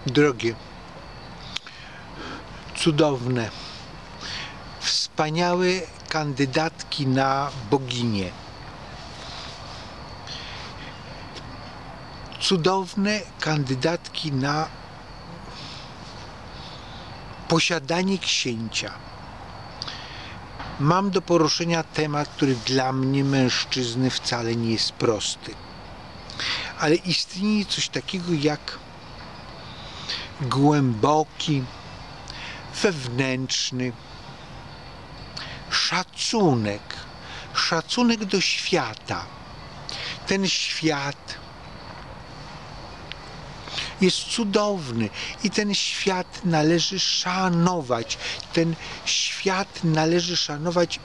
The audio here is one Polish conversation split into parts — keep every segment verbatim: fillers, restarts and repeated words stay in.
Drogie, cudowne, wspaniałe kandydatki na boginię. Cudowne kandydatki na posiadanie księcia. Mam do poruszenia temat, który dla mnie, mężczyzny, wcale nie jest prosty. Ale istnieje coś takiego jak głęboki, wewnętrzny szacunek. Szacunek do świata. Ten świat jest cudowny i ten świat należy szanować. Ten świat należy szanować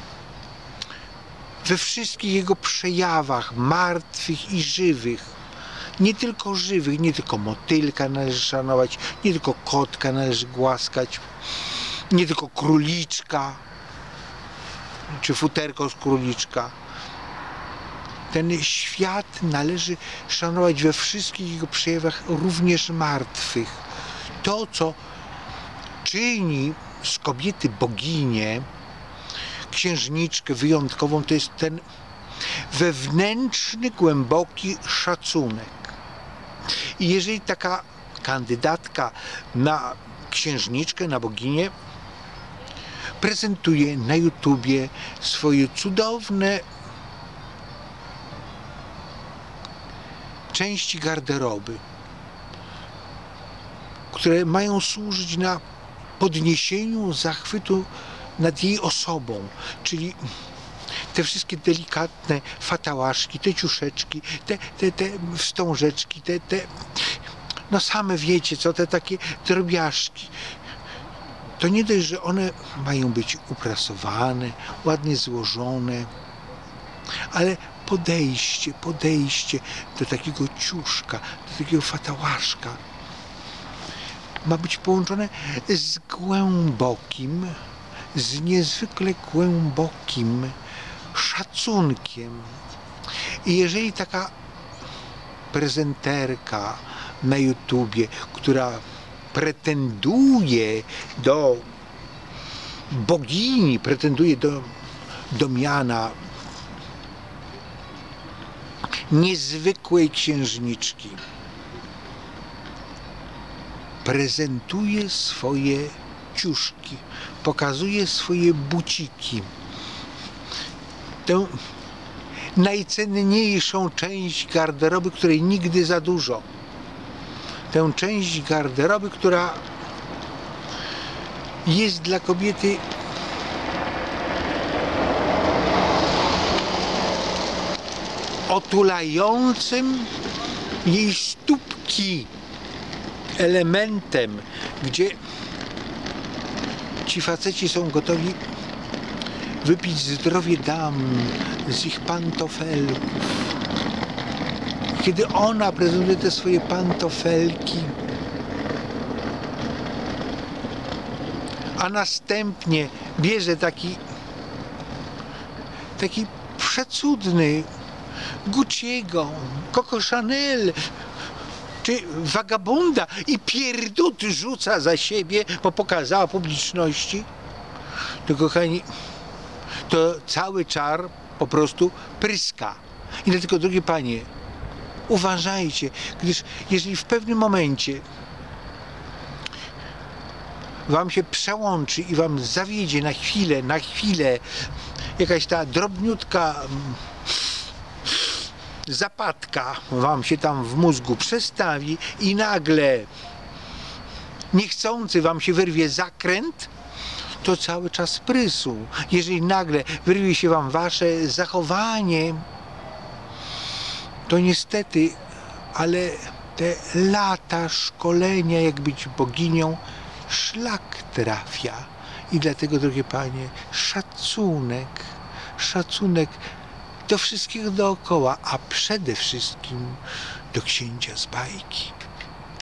we wszystkich jego przejawach, martwych i żywych. Nie tylko żywych, nie tylko motylka należy szanować, nie tylko kotka należy głaskać, nie tylko króliczka, czy futerko z króliczka. Ten świat należy szanować we wszystkich jego przejawach, również martwych. To, co czyni z kobiety boginię, księżniczkę wyjątkową, to jest ten wewnętrzny, głęboki szacunek. I jeżeli taka kandydatka na księżniczkę, na boginię prezentuje na YouTubie swoje cudowne części garderoby, które mają służyć na podniesieniu zachwytu nad jej osobą, czyli te wszystkie delikatne fatałaszki, te ciuszeczki, te, te, te wstążeczki, te, te, no same wiecie co, te takie drobiażdżki. To nie dość, że one mają być uprasowane, ładnie złożone, ale podejście, podejście do takiego ciuszka, do takiego fatałaszka ma być połączone z głębokim, z niezwykle głębokim szacunkiem. I jeżeli taka prezenterka na YouTubie, która pretenduje do bogini, pretenduje do, do miana niezwykłej księżniczki, prezentuje swoje ciuszki, pokazuje swoje buciki, tę najcenniejszą część garderoby, której nigdy za dużo. Tę część garderoby, która jest dla kobiety otulającym jej stópki elementem, gdzie ci faceci są gotowi wypić zdrowie dam z ich pantofelków. Kiedy ona prezentuje te swoje pantofelki, a następnie bierze taki taki przecudny Gucci'ego, Coco Chanel czy Vagabonda i pierdut rzuca za siebie, bo pokazała publiczności, to kochani, to cały czar po prostu pryska. I dlatego, drogie panie, uważajcie, gdyż jeżeli w pewnym momencie wam się przełączy i wam zawiedzie na chwilę, na chwilę jakaś ta drobniutka zapadka wam się tam w mózgu przestawi i nagle niechcący wam się wyrwie zakręt, to cały czas prysł. Jeżeli nagle wyrwie się wam wasze zachowanie, to niestety, ale te lata szkolenia, jak być boginią, szlak trafia. I dlatego, drogie panie, szacunek, szacunek do wszystkiego dookoła, a przede wszystkim do księcia z bajki.